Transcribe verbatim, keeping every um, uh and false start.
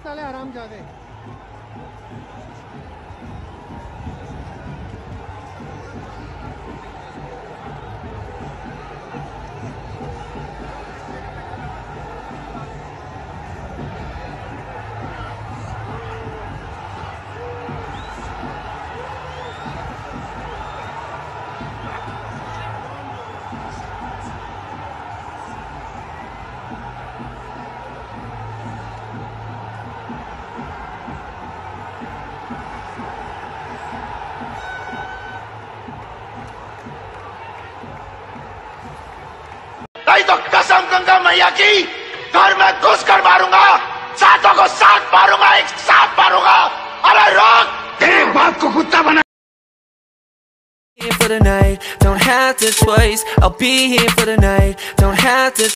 साले हरामजादे। नहीं तो कसम गंगा मैया की घर में घुस कर मारूंगा, सातों को साथ मारूंगा, एक साथ मारूंगा। अरे रोक, तेरे बाप को कुत्ता बना। For the night, don't have to twice. I'll be here for the night, don't have to